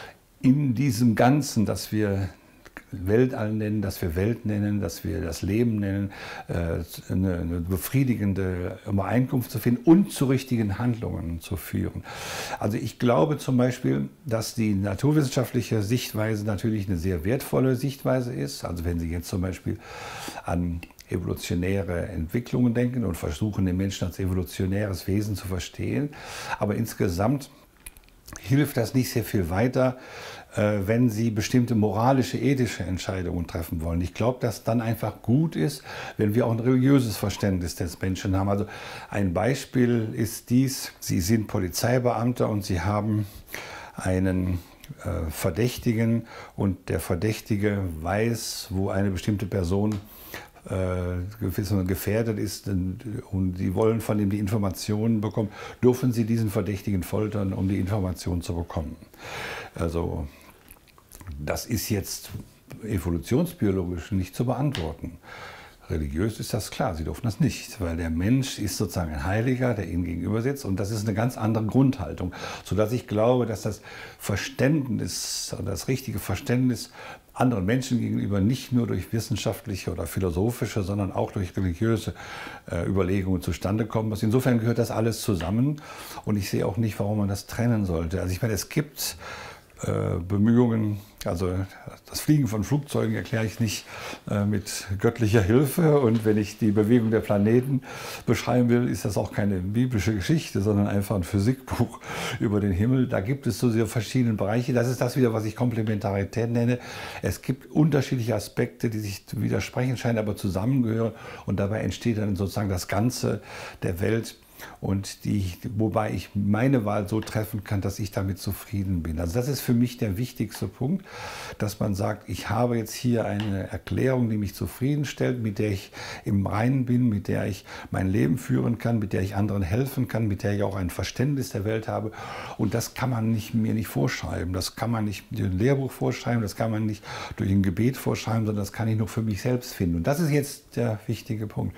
[SPEAKER 2] in diesem Ganzen, dass wir Weltall nennen, dass wir Welt nennen, dass wir das Leben nennen, äh, eine, eine befriedigende Übereinkunft zu finden und zu richtigen Handlungen zu führen. Also ich glaube zum Beispiel, dass die naturwissenschaftliche Sichtweise natürlich eine sehr wertvolle Sichtweise ist. Also wenn Sie jetzt zum Beispiel an evolutionäre Entwicklungen denken und versuchen, den Menschen als evolutionäres Wesen zu verstehen. Aber insgesamt hilft das nicht sehr viel weiter, wenn Sie bestimmte moralische, ethische Entscheidungen treffen wollen. Ich glaube, dass dann einfach gut ist, wenn wir auch ein religiöses Verständnis des Menschen haben. Also ein Beispiel ist dies: Sie sind Polizeibeamter und Sie haben einen äh, verdächtigen und der Verdächtige weiß, wo eine bestimmte Person äh, gefährdet ist und, und sie wollen von ihm die Informationen bekommen, dürfen sie diesen Verdächtigen foltern, um die Informationen zu bekommen. Also das ist jetzt evolutionsbiologisch nicht zu beantworten. Religiös ist das klar, sie dürfen das nicht, weil der Mensch ist sozusagen ein Heiliger, der ihnen gegenüber sitzt und das ist eine ganz andere Grundhaltung, sodass ich glaube, dass das Verständnis, das richtige Verständnis anderen Menschen gegenüber nicht nur durch wissenschaftliche oder philosophische, sondern auch durch religiöse äh, Überlegungen zustande kommt. Also insofern gehört das alles zusammen und ich sehe auch nicht, warum man das trennen sollte. Also ich meine, es gibt äh, Bemühungen, also das Fliegen von Flugzeugen erkläre ich nicht äh, mit göttlicher Hilfe und wenn ich die Bewegung der Planeten beschreiben will, ist das auch keine biblische Geschichte, sondern einfach ein Physikbuch über den Himmel. Da gibt es so sehr verschiedene Bereiche. Das ist das wieder, was ich Komplementarität nenne. Es gibt unterschiedliche Aspekte, die sich zu widersprechen scheinen, aber zusammengehören und dabei entsteht dann sozusagen das Ganze der Welt. Und die, wobei ich meine Wahl so treffen kann, dass ich damit zufrieden bin. Also das ist für mich der wichtigste Punkt, dass man sagt, ich habe jetzt hier eine Erklärung, die mich zufriedenstellt, mit der ich im Reinen bin, mit der ich mein Leben führen kann, mit der ich anderen helfen kann, mit der ich auch ein Verständnis der Welt habe. Und das kann man nicht, mir nicht vorschreiben. Das kann man nicht durch ein Lehrbuch vorschreiben, das kann man nicht durch ein Gebet vorschreiben, sondern das kann ich nur für mich selbst finden. Und das ist jetzt der wichtige Punkt.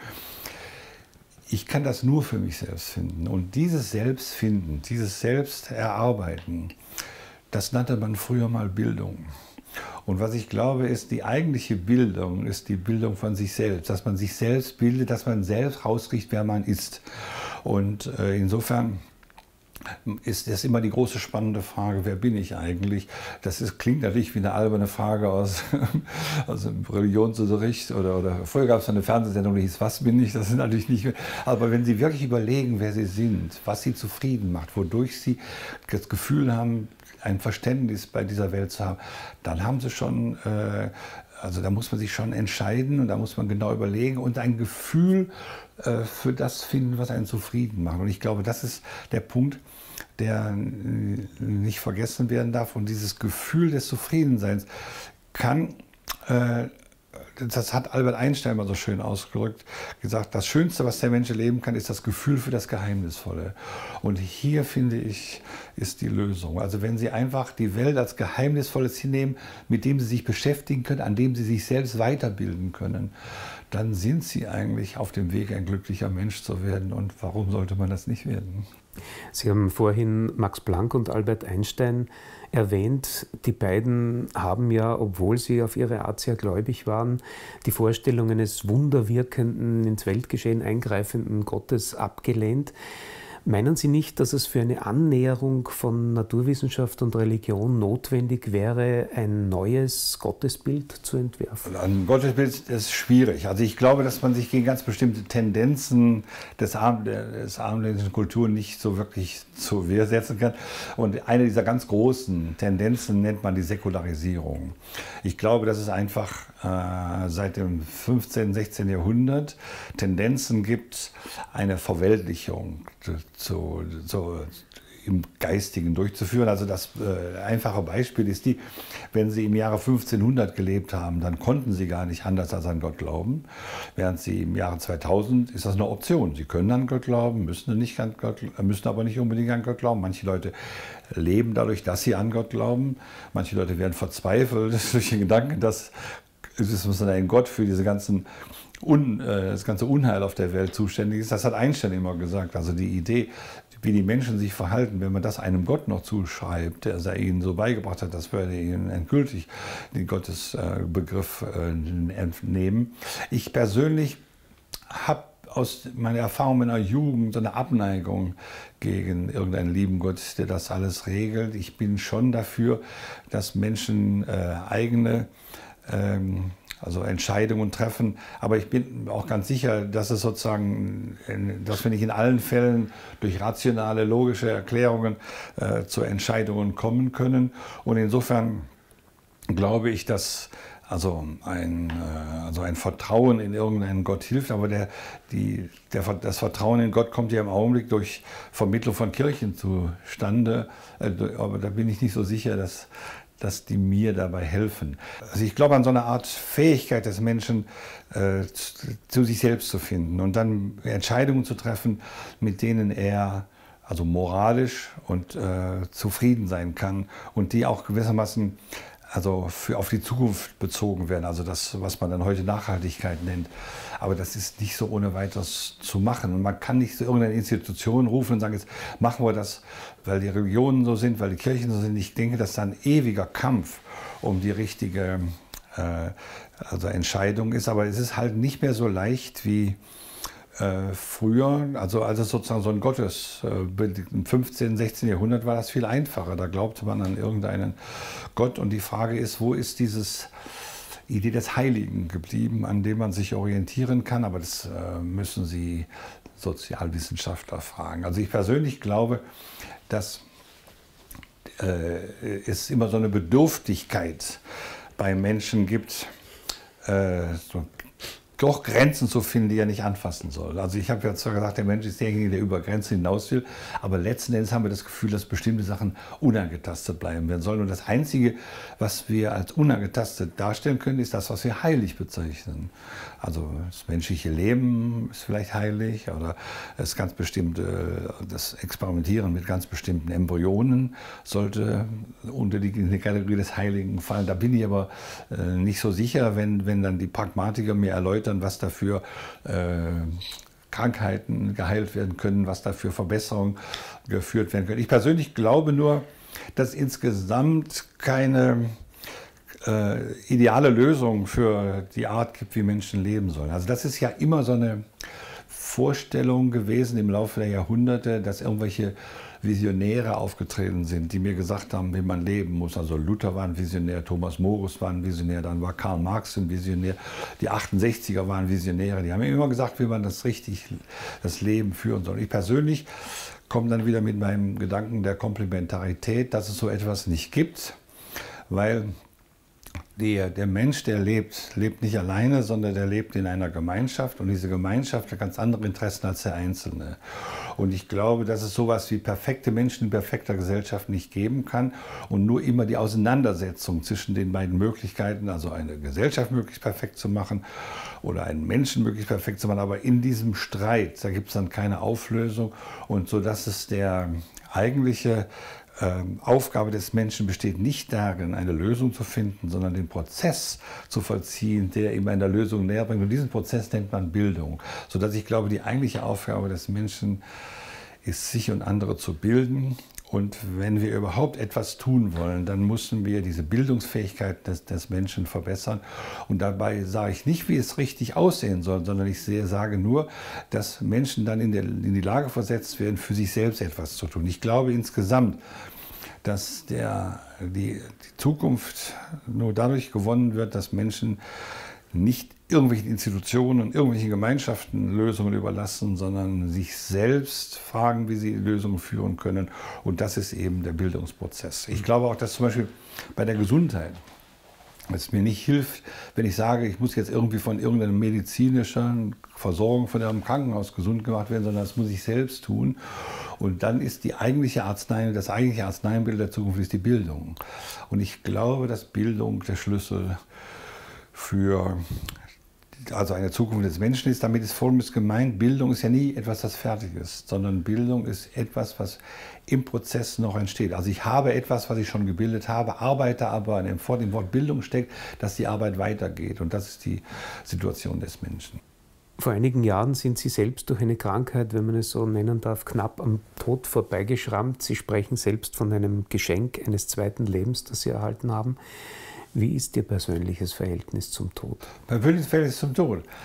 [SPEAKER 2] Ich kann das nur für mich selbst finden. Und dieses Selbstfinden, dieses Selbsterarbeiten, das nannte man früher mal Bildung. Und was ich glaube, ist, die eigentliche Bildung ist die Bildung von sich selbst. Dass man sich selbst bildet, dass man selbst rauskriegt, wer man ist. Und äh, insofern ist das immer die große spannende Frage, wer bin ich eigentlich? Das ist, klingt natürlich wie eine alberne Frage aus, aus dem Religionsunterricht oder, oder früher gab es eine Fernsehsendung, die hieß, was bin ich? Das ist natürlich nicht, aber wenn Sie wirklich überlegen, wer Sie sind, was Sie zufrieden macht, wodurch Sie das Gefühl haben, ein Verständnis bei dieser Welt zu haben, dann haben Sie schon, äh, also da muss man sich schon entscheiden und da muss man genau überlegen und ein Gefühl äh, für das finden, was einen zufrieden macht. Und ich glaube, das ist der Punkt, der nicht vergessen werden darf. Und dieses Gefühl des Zufriedenseins kann, äh, das hat Albert Einstein mal so schön ausgedrückt, gesagt, das Schönste, was der Mensch erleben kann, ist das Gefühl für das Geheimnisvolle. Und hier, finde ich, ist die Lösung. Also wenn Sie einfach die Welt als Geheimnisvolles hinnehmen, mit dem Sie sich beschäftigen können, an dem Sie sich selbst weiterbilden können, dann sind Sie eigentlich auf dem Weg, ein glücklicher Mensch zu werden. Und warum sollte man das nicht werden?
[SPEAKER 1] Sie haben vorhin Max Planck und Albert Einstein erwähnt. Die beiden haben ja, obwohl sie auf ihre Art sehr gläubig waren, die Vorstellung eines wunderwirkenden, ins Weltgeschehen eingreifenden Gottes abgelehnt. Meinen Sie nicht, dass es für eine Annäherung von Naturwissenschaft und Religion notwendig wäre, ein neues Gottesbild zu entwerfen?
[SPEAKER 2] Ein Gottesbild ist schwierig. Also ich glaube, dass man sich gegen ganz bestimmte Tendenzen des, Arm, des abendländischen Kultur nicht so wirklich zur Wehr setzen kann. Und eine dieser ganz großen Tendenzen nennt man die Säkularisierung. Ich glaube, dass es einfach äh, seit dem fünfzehnten, sechzehnten Jahrhundert Tendenzen gibt, eine Verweltlichung zu, zu, im Geistigen durchzuführen. Also das äh, einfache Beispiel ist die, wenn Sie im Jahre fünfzehnhundert gelebt haben, dann konnten Sie gar nicht anders als an Gott glauben. Während Sie im Jahre zweitausend ist das eine Option. Sie können an Gott glauben, müssen, nicht an Gott, müssen aber nicht unbedingt an Gott glauben. Manche Leute leben dadurch, dass sie an Gott glauben. Manche Leute werden verzweifelt durch den Gedanken, dass es muss ein Gott für diese ganzen Un, äh, das ganze Unheil auf der Welt zuständig ist. Das hat Einstein immer gesagt. Also die Idee, wie die Menschen sich verhalten, wenn man das einem Gott noch zuschreibt, der sei ihnen so beigebracht hat, das würde ihnen endgültig den Gottesbegriff äh, entnehmen. Ich persönlich habe aus meiner Erfahrung meiner Jugend so eine Abneigung gegen irgendeinen lieben Gott, der das alles regelt. Ich bin schon dafür, dass Menschen äh, eigene ähm, also Entscheidungen treffen. Aber ich bin auch ganz sicher, dass es sozusagen, dass wir nicht in allen Fällen durch rationale, logische Erklärungen äh, zu Entscheidungen kommen können. Und insofern glaube ich, dass also ein, also ein Vertrauen in irgendeinen Gott hilft, aber der, die, der, das Vertrauen in Gott kommt ja im Augenblick durch Vermittlung von Kirchen zustande, aber da bin ich nicht so sicher, dass, dass die mir dabei helfen. Also ich glaube an so eine Art Fähigkeit des Menschen, äh, zu, zu sich selbst zu finden und dann Entscheidungen zu treffen, mit denen er also moralisch und äh, zufrieden sein kann und die auch gewissermaßen also für, auf die Zukunft bezogen werden, also das, was man dann heute Nachhaltigkeit nennt. Aber das ist nicht so ohne weiteres zu machen. Und man kann nicht so irgendeine Institution rufen und sagen, jetzt machen wir das, weil die Religionen so sind, weil die Kirchen so sind. Ich denke, das ist ein ewiger Kampf um die richtige äh, also Entscheidung ist. Aber es ist halt nicht mehr so leicht wie Äh, früher, also als es sozusagen so ein Gottes, äh, im fünfzehnten, sechzehnten Jahrhundert war das viel einfacher. Da glaubte man an irgendeinen Gott und die Frage ist, wo ist diese Idee des Heiligen geblieben, an dem man sich orientieren kann, aber das äh, müssen Sie Sozialwissenschaftler fragen. Also ich persönlich glaube, dass äh, es immer so eine Bedürftigkeit bei Menschen gibt, äh, so doch Grenzen zu finden, die er nicht anfassen soll. Also ich habe ja zwar gesagt, der Mensch ist derjenige, der über Grenzen hinaus will, aber letzten Endes haben wir das Gefühl, dass bestimmte Sachen unangetastet bleiben werden sollen. Und das Einzige, was wir als unangetastet darstellen können, ist das, was wir heilig bezeichnen. Also das menschliche Leben ist vielleicht heilig oder das ganz bestimmte, das Experimentieren mit ganz bestimmten Embryonen sollte unter die, die Kategorie des Heiligen fallen. Da bin ich aber äh, nicht so sicher, wenn, wenn dann die Pragmatiker mir erläutern, was dafür äh, Krankheiten geheilt werden können, was dafür Verbesserungen geführt werden können. Ich persönlich glaube nur, dass insgesamt keine äh, ideale Lösung für die Art gibt, wie Menschen leben sollen. Also das ist ja immer so eine Vorstellung gewesen im Laufe der Jahrhunderte, dass irgendwelche Visionäre aufgetreten sind, die mir gesagt haben, wie man leben muss. Also Luther war ein Visionär, Thomas Morus war ein Visionär, dann war Karl Marx ein Visionär, die achtundsechziger waren Visionäre. Die haben mir immer gesagt, wie man das richtig, das Leben führen soll. Ich persönlich komme dann wieder mit meinem Gedanken der Komplementarität, dass es so etwas nicht gibt, weil Der, der Mensch, der lebt, lebt nicht alleine, sondern der lebt in einer Gemeinschaft und diese Gemeinschaft hat ganz andere Interessen als der Einzelne. Und ich glaube, dass es sowas wie perfekte Menschen in perfekter Gesellschaft nicht geben kann und nur immer die Auseinandersetzung zwischen den beiden Möglichkeiten, also eine Gesellschaft möglichst perfekt zu machen oder einen Menschen möglichst perfekt zu machen, aber in diesem Streit, da gibt es dann keine Auflösung und so, dass es der eigentliche Aufgabe des Menschen besteht nicht darin, eine Lösung zu finden, sondern den Prozess zu vollziehen, der ihm einer Lösung näher bringt. Und diesen Prozess nennt man Bildung. Sodass ich glaube, die eigentliche Aufgabe des Menschen ist, sich und andere zu bilden. Und wenn wir überhaupt etwas tun wollen, dann müssen wir diese Bildungsfähigkeit des, des Menschen verbessern. Und dabei sage ich nicht, wie es richtig aussehen soll, sondern ich sehe, sage nur, dass Menschen dann in, der, in die Lage versetzt werden, für sich selbst etwas zu tun. Ich glaube insgesamt, dass der, die, die Zukunft nur dadurch gewonnen wird, dass Menschen nicht irgendwelchen Institutionen und irgendwelchen Gemeinschaften Lösungen überlassen, sondern sich selbst fragen, wie sie Lösungen führen können. Und das ist eben der Bildungsprozess. Ich glaube auch, dass zum Beispiel bei der Gesundheit es mir nicht hilft, wenn ich sage, ich muss jetzt irgendwie von irgendeiner medizinischen Versorgung von einem Krankenhaus gesund gemacht werden, sondern das muss ich selbst tun. Und dann ist die eigentliche Arznei, das eigentliche Arzneimittel der Zukunft ist die Bildung. Und ich glaube, dass Bildung der Schlüssel für also eine Zukunft des Menschen ist. Damit ist Folgendes gemeint: Bildung ist ja nie etwas, das fertig ist, sondern Bildung ist etwas, was im Prozess noch entsteht. Also ich habe etwas, was ich schon gebildet habe, arbeite aber vor dem Wort Bildung steckt, dass die Arbeit weitergeht. Und das ist die Situation des Menschen.
[SPEAKER 1] Vor einigen Jahren sind Sie selbst durch eine Krankheit, wenn man es so nennen darf, knapp am Tod vorbeigeschrammt. Sie sprechen selbst von einem Geschenk eines zweiten Lebens, das Sie erhalten haben. Wie ist Ihr persönliches Verhältnis zum Tod?
[SPEAKER 2] Mein persönliches Verhältnis zum Tod?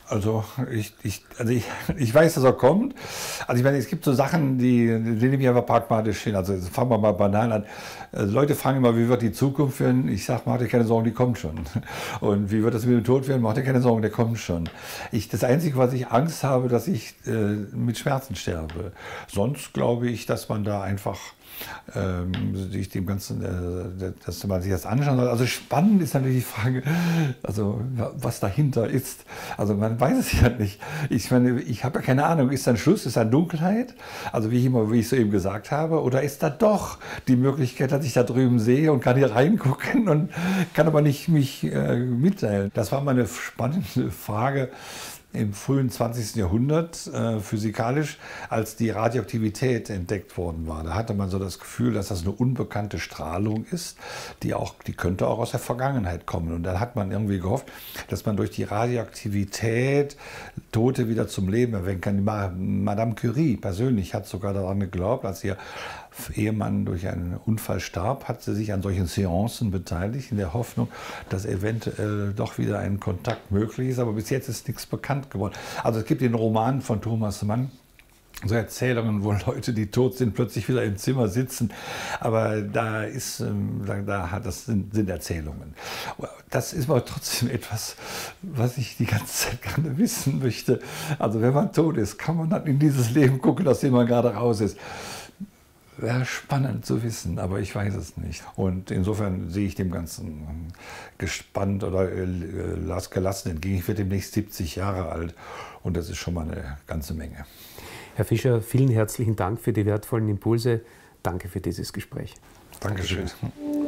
[SPEAKER 2] Also ich, ich, also ich, ich weiß, dass er kommt. Also ich meine, es gibt so Sachen, die, die nehme ich einfach pragmatisch hin. Also fangen wir mal banal an. Also Leute fragen immer, wie wird die Zukunft werden? Ich sage, mach dir keine Sorgen, die kommt schon. Und wie wird das mit dem Tod werden? Mach dir keine Sorgen, der kommt schon. Ich, das Einzige, was ich Angst habe, dass ich äh, mit Schmerzen sterbe. Sonst glaube ich, dass man da einfach ähm, sich dem Ganzen, äh, dass man sich das anschauen soll. Also spannend ist natürlich die Frage, also was dahinter ist. Also man weiß es ja nicht. Ich meine, ich habe ja keine Ahnung, ist da ein Schluss, ist da Dunkelheit? Also wie ich immer, wie ich soeben gesagt habe, oder ist da doch die Möglichkeit, dass ich da drüben sehe und kann hier reingucken und kann aber nicht mich äh, mitteilen? Das war mal eine spannende Frage im frühen zwanzigsten Jahrhundert äh, physikalisch, als die Radioaktivität entdeckt worden war. Da hatte man so das Gefühl, dass das eine unbekannte Strahlung ist, die, auch, die könnte auch aus der Vergangenheit kommen. Und dann hat man irgendwie gehofft, dass man durch die Radioaktivität Tote wieder zum Leben erwecken kann. Die Madame Curie persönlich hat sogar daran geglaubt, als ihr Ehemann durch einen Unfall starb, hat sie sich an solchen Seancen beteiligt, in der Hoffnung, dass eventuell doch wieder ein Kontakt möglich ist. Aber bis jetzt ist nichts bekannt geworden. Also es gibt den Roman von Thomas Mann, so Erzählungen, wo Leute, die tot sind, plötzlich wieder im Zimmer sitzen. Aber da ist, da hat, das sind, sind Erzählungen. Das ist aber trotzdem etwas, was ich die ganze Zeit gerne wissen möchte. Also wenn man tot ist, kann man dann in dieses Leben gucken, aus dem man gerade raus ist. Wäre spannend zu wissen, aber ich weiß es nicht. Und insofern sehe ich dem Ganzen gespannt oder gelassen entgegen. Ich werde demnächst siebzig Jahre alt und das ist schon mal eine ganze Menge.
[SPEAKER 1] Herr Fischer, vielen herzlichen Dank für die wertvollen Impulse. Danke für dieses Gespräch.
[SPEAKER 2] Dankeschön. Dankeschön.